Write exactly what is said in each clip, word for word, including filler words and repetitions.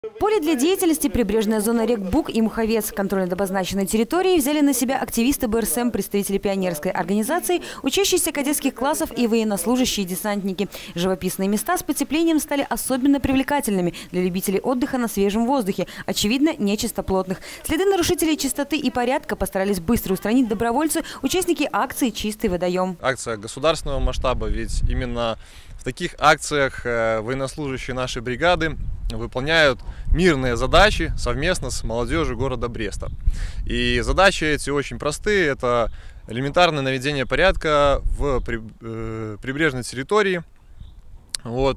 Поле для деятельности прибрежная зона рек Буг и Муховец. Контроль обозначенной территории взяли на себя активисты Бэ Эр Эс Эм, представители пионерской организации, учащиеся кадетских классов и военнослужащие десантники. Живописные места с потеплением стали особенно привлекательными для любителей отдыха на свежем воздухе, очевидно, нечистоплотных. Следы нарушителей чистоты и порядка постарались быстро устранить добровольцы, участники акции «Чистый водоем». Акция государственного масштаба, ведь именно в таких акциях военнослужащие нашей бригады выполняют мирные задачи совместно с молодежью города Бреста. И задачи эти очень простые. Это элементарное наведение порядка в прибрежной территории. Вот.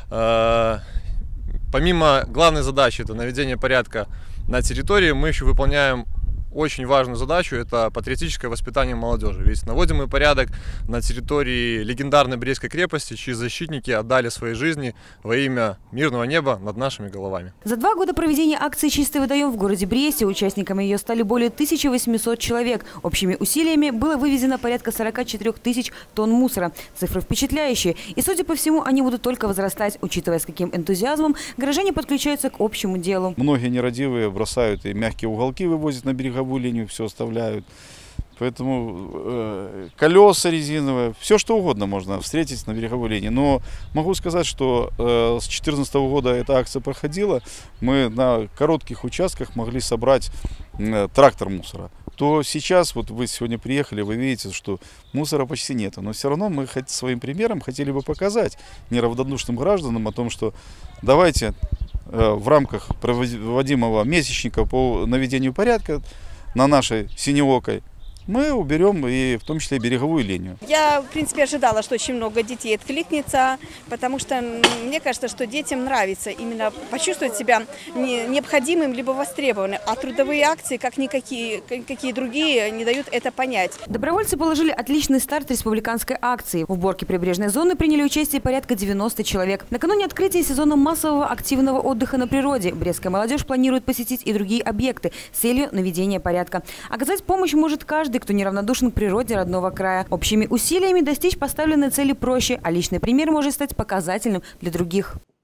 Помимо главной задачи, это наведение порядка на территории, мы еще выполняем очень важную задачу – это патриотическое воспитание молодежи. Ведь наводим мы порядок на территории легендарной Брестской крепости, чьи защитники отдали свои жизни во имя мирного неба над нашими головами. За два года проведения акции «Чистый водоем» в городе Бресте участниками ее стали более тысячи восьмисот человек. Общими усилиями было вывезено порядка сорока четырёх тысяч тонн мусора. Цифры впечатляющие. И, судя по всему, они будут только возрастать, учитывая, с каким энтузиазмом горожане подключаются к общему делу. Многие нерадивые бросают и мягкие уголки вывозят на береговую линию, все оставляют. Поэтому э, колеса резиновые, все что угодно можно встретить на береговой линии. Но могу сказать, что э, с две тысячи четырнадцатого года эта акция проходила, мы на коротких участках могли собрать э, трактор мусора. То сейчас, вот вы сегодня приехали, вы видите, что мусора почти нет. Но все равно мы своим примером хотели бы показать неравнодушным гражданам о том, что давайте э, в рамках проводимого месячника по наведению порядка на нашей Синеокой мы уберем и в том числе и береговую линию. Я, в принципе, ожидала, что очень много детей откликнется, потому что мне кажется, что детям нравится именно почувствовать себя необходимым либо востребованным, а трудовые акции, как никакие какие другие, не дают это понять. Добровольцы положили отличный старт республиканской акции. В уборке прибрежной зоны приняли участие порядка девяноста человек. Накануне открытия сезона массового активного отдыха на природе брестская молодежь планирует посетить и другие объекты с целью наведения порядка. Оказать помощь может каждый, кто неравнодушен к природе родного края. Общими усилиями достичь поставленной цели проще, а личный пример может стать показательным для других.